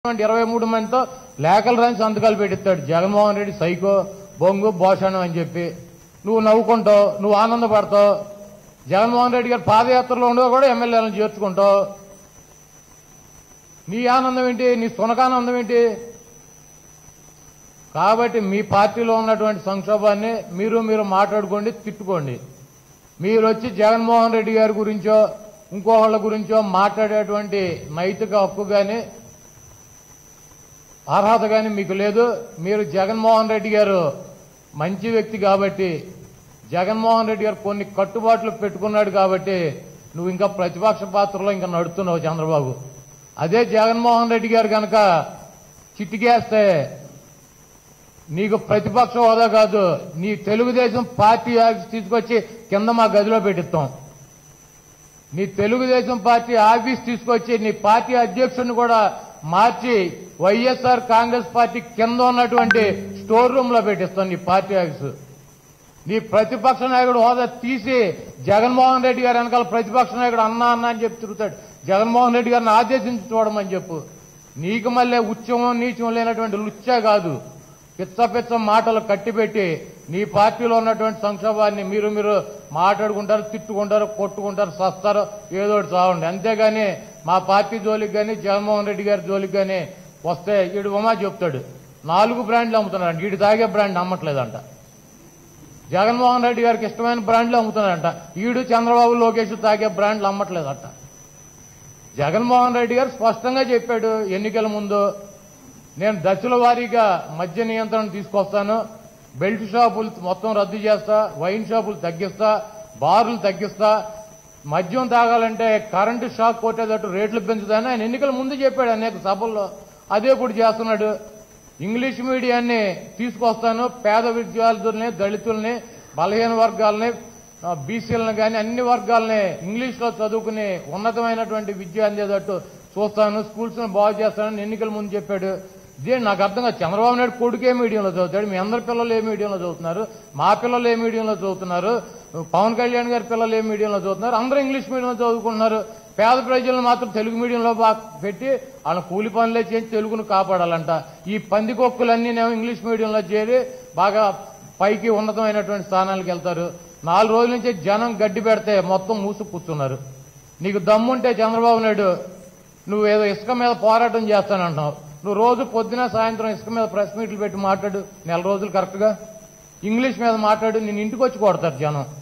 23 మందితో లేఖలు రాని సంతకాలు పెట్టిస్తాడు జగన్మోహన్ రెడ్డి సైకో బొంగు భోషణం అని చెప్పి నువ్వు నవ్వుకుంటావు, నువ్వు ఆనందపడతావు. జగన్మోహన్ రెడ్డి గారు పాదయాత్రలో ఉండవు కూడా ఎమ్మెల్యేలను చేర్చుకుంటావు. నీ ఆనందం ఏంటి? నీ సునకానందం ఏంటి? కాబట్టి మీ పార్టీలో ఉన్నటువంటి సంక్షోభాన్ని మీరు మాట్లాడుకోండి, తిట్టుకోండి. మీరు వచ్చి జగన్మోహన్ రెడ్డి గారి గురించో ఇంకోళ్ళ గురించో మాట్లాడేటువంటి నైతిక హక్కు కానీ అర్హత కానీ మీకు లేదు. మీరు జగన్మోహన్ రెడ్డి గారు మంచి వ్యక్తి కాబట్టి, జగన్మోహన్ రెడ్డి గారు కొన్ని కట్టుబాట్లు పెట్టుకున్నాడు కాబట్టి నువ్వు ఇంకా ప్రతిపక్ష పాత్రలో ఇంకా నడుస్తున్నావు చంద్రబాబు. అదే జగన్మోహన్ రెడ్డి గారు కనుక చిట్టికేస్తే నీకు ప్రతిపక్ష హోదా కాదు, నీ తెలుగుదేశం పార్టీ ఆఫీస్ తీసుకొచ్చి కింద మా గదిలో పెట్టిస్తాం. నీ తెలుగుదేశం పార్టీ ఆఫీస్ తీసుకొచ్చి నీ పార్టీ అధ్యక్షుడిని కూడా మార్చి వైఎస్ఆర్ కాంగ్రెస్ పార్టీ కింద ఉన్నటువంటి స్టోర్ రూమ్ లో పెట్టిస్తాం నీ పార్టీ ఆఫీసు. నీ ప్రతిపక్ష నాయకుడు హోదా తీసి జగన్మోహన్ రెడ్డి గారు వెనకాల ప్రతిపక్ష నాయకుడు అన్నా అని చెప్పి తిరుగుతాడు. జగన్మోహన్ రెడ్డి గారిని ఆదేశించి చూడమని చెప్పు. నీకు మళ్ళీ ఉత్సవం నీచం లేనటువంటి లుచ్చా కాదు, పిచ్చ మాటలు కట్టిపెట్టి నీ పార్టీలో ఉన్నటువంటి సంక్షోభాన్ని మీరు మాట్లాడుకుంటారు, తిట్టుకుంటారు, కొట్టుకుంటారు, సస్తారు, ఏదో ఒకటి చావండి. అంతేగాని మా పార్టీ జోలికి కానీ జగన్మోహన్ రెడ్డి గారి జోలికి కానీ వస్తే ఈడు ఉమా చెప్తాడు 4 బ్రాండ్లు అమ్ముతున్నారంట, ఈడు తాగే బ్రాండ్ అమ్మట్లేదంట. జగన్మోహన్ రెడ్డి గారికి ఇష్టమైన బ్రాండ్లు అమ్ముతున్నారంట, ఈడు చంద్రబాబు లోకేష్ తాగే బ్రాండ్లు అమ్మట్లేదంట. జగన్మోహన్ రెడ్డి గారు స్పష్టంగా చెప్పాడు ఎన్నికల ముందు, నేను దశల వారీగా మద్య నియంత్రణ తీసుకొస్తాను, బెల్ట్ షాపులు మొత్తం రద్దు చేస్తా, వైన్ షాపులు తగ్గిస్తా, బార్లు తగ్గిస్తా, మద్యం తాగాలంటే కరెంటు షాక్ కొట్టేటట్టు రేట్లు పెంచుతాయని ఆయన ఎన్నికల ముందు చెప్పాడు అనేక సభల్లో. అదే ఇప్పుడు చేస్తున్నాడు. ఇంగ్లీష్ మీడియాన్ని తీసుకొస్తాను, పేద విద్యార్థుల్ని, దళితుల్ని, బలహీన వర్గాలని, బీసీలను కానీ అన్ని వర్గాలని ఇంగ్లీష్లో చదువుకుని ఉన్నతమైనటువంటి విద్య అందేటట్టు చూస్తాను, స్కూల్స్ని బాగు చేస్తానని ఎన్నికల ముందు చెప్పాడు. ఇదే నాకు అర్థం కాదు. చంద్రబాబు నాయుడు కొడుకు ఏ మీడియంలో చదువుతాడు? మీ అందరి పిల్లలు ఏ మీడియంలో చదువుతున్నారు? మా పిల్లలు ఏ మీడియంలో చదువుతున్నారు? పవన్ కళ్యాణ్ గారి పిల్లలు ఏ మీడియంలో చదువుతున్నారు? అందరూ ఇంగ్లీష్ మీడియంలో చదువుకుంటున్నారు. పేద ప్రజలను మాత్రం తెలుగు మీడియంలో పెట్టి వాళ్ళ కూలి పనులే చేసి తెలుగును కాపాడాలంట. ఈ పందికొక్కులన్నీ ఇంగ్లీష్ మీడియంలో చేరి బాగా పైకి ఉన్నతమైనటువంటి స్థానాలకు వెళ్తారు. 4 రోజుల నుంచి జనం గడ్డి పెడితే మొత్తం మూసు కూర్చున్నారు. నీకు దమ్ముంటే చంద్రబాబు నాయుడు నువ్వు ఏదో ఇసుక మీద పోరాటం చేస్తానంటున్నావు. నువ్వు రోజు పొద్దున సాయంత్రం ఇసుక మీద ప్రెస్ మీట్లు పెట్టి మాట్లాడు, 4 రోజులు కరెక్ట్గా ఇంగ్లీష్ మీద మాట్లాడు, నేను ఇంటికి వచ్చి కొడతారు జనం.